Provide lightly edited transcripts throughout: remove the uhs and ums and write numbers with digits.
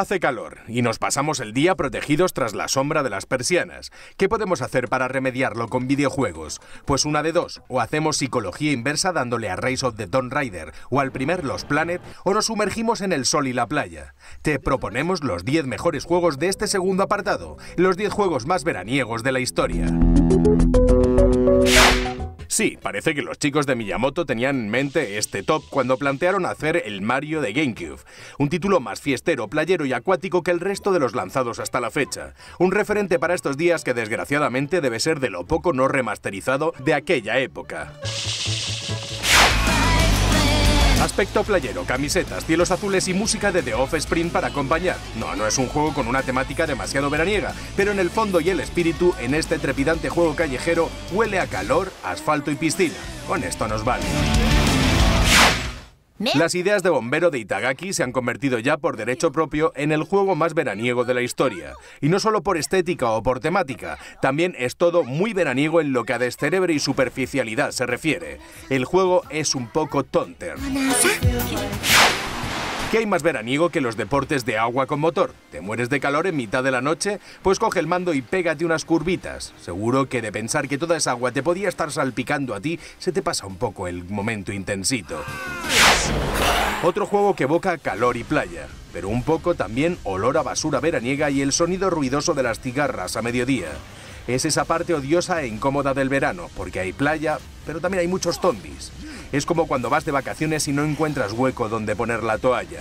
Hace calor y nos pasamos el día protegidos tras la sombra de las persianas. ¿Qué podemos hacer para remediarlo con videojuegos? Pues una de dos, o hacemos psicología inversa dándole a Rise of the Tomb Raider o al primer Lost Planet, o nos sumergimos en el sol y la playa. Te proponemos los 10 mejores juegos de este segundo apartado, los 10 juegos más veraniegos de la historia. Sí, parece que los chicos de Miyamoto tenían en mente este top cuando plantearon hacer el Mario de GameCube, un título más fiestero, playero y acuático que el resto de los lanzados hasta la fecha, un referente para estos días que desgraciadamente debe ser de lo poco no remasterizado de aquella época. Aspecto playero, camisetas, cielos azules y música de The Offspring para acompañar. No es un juego con una temática demasiado veraniega, pero en el fondo y el espíritu, en este trepidante juego callejero, huele a calor, asfalto y piscina. Con esto nos vale. Las ideas de bombero de Itagaki se han convertido ya por derecho propio en el juego más veraniego de la historia. Y no solo por estética o por temática, también es todo muy veraniego en lo que a descerebre y superficialidad se refiere. El juego es un poco tonter. ¿Qué hay más veraniego que los deportes de agua con motor? ¿Te mueres de calor en mitad de la noche? Pues coge el mando y pégate unas curvitas. Seguro que de pensar que toda esa agua te podía estar salpicando a ti, se te pasa un poco el momento intensito. Otro juego que evoca calor y playa, pero un poco también olor a basura veraniega y el sonido ruidoso de las cigarras a mediodía. Es esa parte odiosa e incómoda del verano, porque hay playa, pero también hay muchos zombies. Es como cuando vas de vacaciones y no encuentras hueco donde poner la toalla.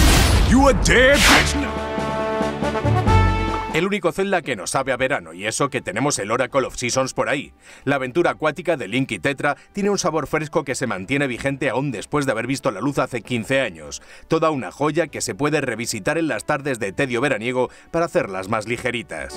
El único Zelda que nos sabe a verano, y eso que tenemos el Oracle of Seasons por ahí. La aventura acuática de Link y Tetra tiene un sabor fresco que se mantiene vigente aún después de haber visto la luz hace 15 años. Toda una joya que se puede revisitar en las tardes de tedio veraniego para hacerlas más ligeritas.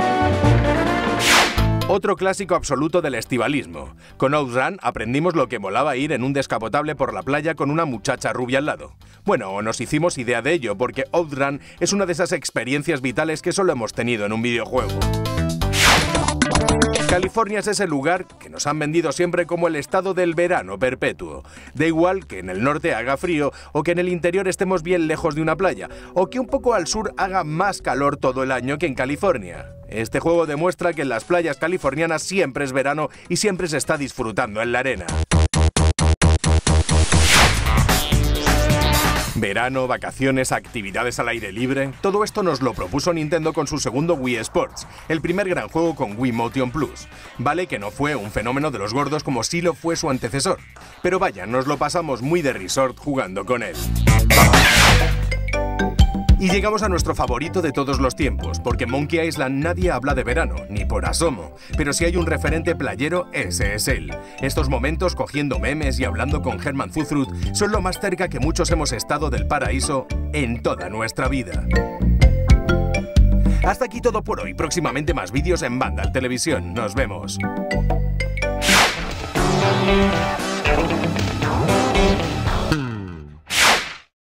Otro clásico absoluto del estivalismo. Con OutRun aprendimos lo que molaba ir en un descapotable por la playa con una muchacha rubia al lado. Bueno, nos hicimos idea de ello porque OutRun es una de esas experiencias vitales que solo hemos tenido en un videojuego. California es ese lugar que nos han vendido siempre como el estado del verano perpetuo. Da igual que en el norte haga frío o que en el interior estemos bien lejos de una playa, o que un poco al sur haga más calor todo el año que en California. Este juego demuestra que en las playas californianas siempre es verano y siempre se está disfrutando en la arena. Verano, vacaciones, actividades al aire libre... Todo esto nos lo propuso Nintendo con su segundo Wii Sports, el primer gran juego con Wii Motion Plus. Vale que no fue un fenómeno de los gordos como sí lo fue su antecesor, pero vaya, nos lo pasamos muy de resort jugando con él. Y llegamos a nuestro favorito de todos los tiempos, porque Monkey Island nadie habla de verano, ni por asomo, pero si hay un referente playero, ese es él. Estos momentos cogiendo memes y hablando con Herman Zuthruth son lo más cerca que muchos hemos estado del paraíso en toda nuestra vida. Hasta aquí todo por hoy, próximamente más vídeos en Vandal Televisión. Nos vemos.